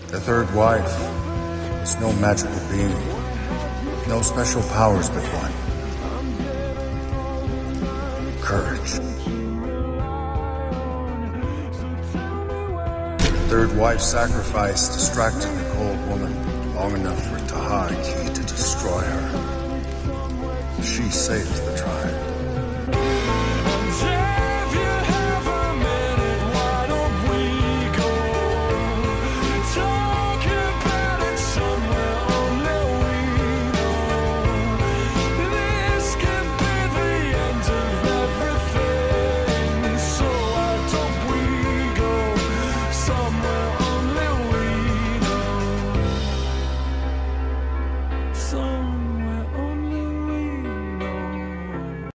The third wife was no magical being, no special powers but one. Courage. The third wife's sacrifice distracted the cold woman long enough for Tahaki to destroy her. She saved the tribe.